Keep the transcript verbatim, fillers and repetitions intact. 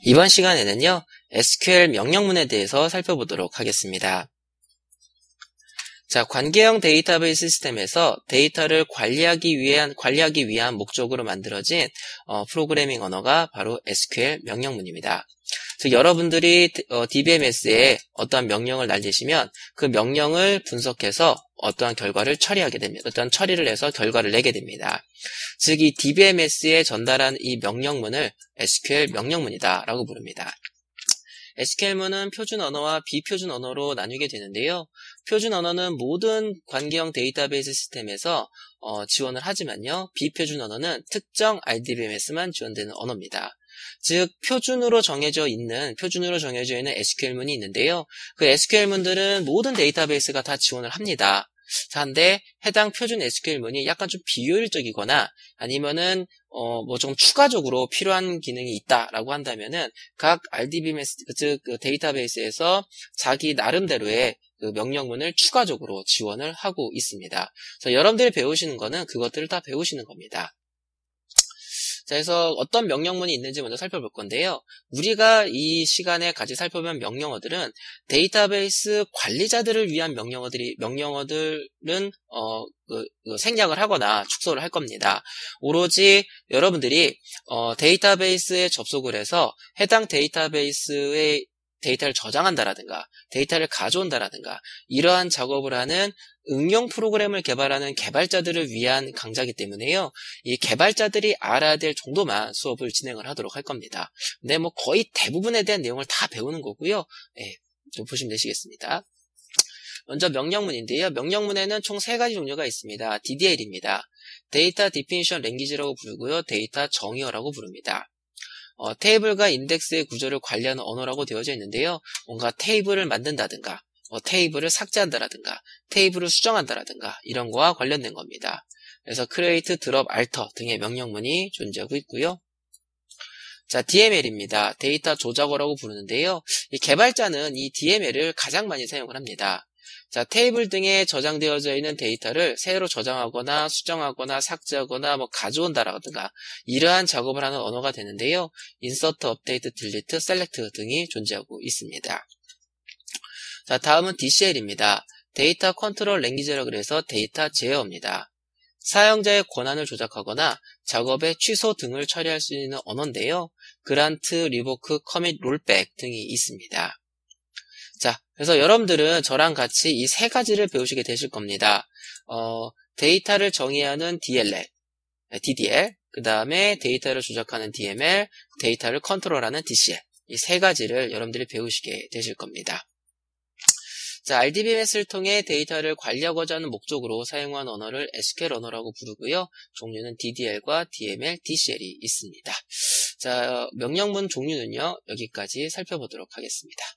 이번 시간에는요, 에스큐엘 명령문에 대해서 살펴보도록 하겠습니다. 자, 관계형 데이터베이스 시스템에서 데이터를 관리하기 위한, 관리하기 위한 목적으로 만들어진 어, 프로그래밍 언어가 바로 에스큐엘 명령문입니다. 즉, 여러분들이 어, 디비엠에스에 어떠한 명령을 날리시면 그 명령을 분석해서 어떠한 결과를 처리하게 됩니다. 어떠한 처리를 해서 결과를 내게 됩니다. 즉, 이 디비엠에스에 전달한 이 명령문을 에스큐엘 명령문이다 라고 부릅니다. 에스큐엘문은 표준 언어와 비표준 언어로 나뉘게 되는데요. 표준 언어는 모든 관계형 데이터베이스 시스템에서 어, 지원을 하지만요. 비표준 언어는 특정 알디비엠에스만 지원되는 언어입니다. 즉, 표준으로 정해져 있는, 표준으로 정해져 있는 에스큐엘문이 있는데요. 그 에스큐엘문들은 모든 데이터베이스가 다 지원을 합니다. 자, 근데 해당 표준 에스큐엘문이 약간 좀 비효율적이거나 아니면은 어 뭐 좀 추가적으로 필요한 기능이 있다라고 한다면은 각 알디비엠에스 즉 그 데이터베이스에서 자기 나름대로의 그 명령문을 추가적으로 지원을 하고 있습니다. 그래서 여러분들이 배우시는 거는 그것들을 다 배우시는 겁니다. 자, 그래서 어떤 명령문이 있는지 먼저 살펴볼 건데요. 우리가 이 시간에 같이 살펴본 명령어들은 데이터베이스 관리자들을 위한 명령어들이, 명령어들은, 어, 그, 그 생략을 하거나 축소를 할 겁니다. 오로지 여러분들이, 어, 데이터베이스에 접속을 해서 해당 데이터베이스의 데이터를 저장한다라든가, 데이터를 가져온다라든가, 이러한 작업을 하는 응용 프로그램을 개발하는 개발자들을 위한 강좌이기 때문에요. 이 개발자들이 알아야 될 정도만 수업을 진행을 하도록 할 겁니다. 근데 뭐 거의 대부분에 대한 내용을 다 배우는 거고요. 네, 좀 보시면 되시겠습니다. 먼저 명령문인데요. 명령문에는 총 세 가지 종류가 있습니다. 디디엘입니다. 데이터 디피니션 랭귀지라고 부르고요. 데이터 정의어라고 부릅니다. 어, 테이블과 인덱스의 구조를 관리하는 언어라고 되어져 있는데요. 뭔가 테이블을 만든다든가, 뭐 테이블을 삭제한다라든가, 테이블을 수정한다라든가 이런 거와 관련된 겁니다. 그래서 create, drop, alter 등의 명령문이 존재하고 있고요. 자, 디엠엘입니다. 데이터 조작어라고 부르는데요. 이 개발자는 이 디엠엘을 가장 많이 사용을 합니다. 자, 테이블 등에 저장되어져 있는 데이터를 새로 저장하거나 수정하거나 삭제하거나 뭐 가져온다라든가 이러한 작업을 하는 언어가 되는데요. insert, update, delete, select 등이 존재하고 있습니다. 자, 다음은 디씨엘입니다. 데이터 컨트롤 랭귀지라고 그래서 데이터 제어입니다. 사용자의 권한을 조작하거나 작업의 취소 등을 처리할 수 있는 언어인데요. 그란트, 리보크, 커밋, 롤백 등이 있습니다. 자, 그래서 여러분들은 저랑 같이 이 세 가지를 배우시게 되실 겁니다. 어, 데이터를 정의하는 디엘엘, 디디엘, 그 다음에 데이터를 조작하는 디엠엘, 데이터를 컨트롤하는 디씨엘. 이 세 가지를 여러분들이 배우시게 되실 겁니다. 자, 알디비엠에스를 통해 데이터를 관리하고자 하는 목적으로 사용한 언어를 에스큐엘 언어라고 부르고요. 종류는 디디엘과 디엠엘, 디씨엘이 있습니다. 자, 명령문 종류는요, 여기까지 살펴보도록 하겠습니다.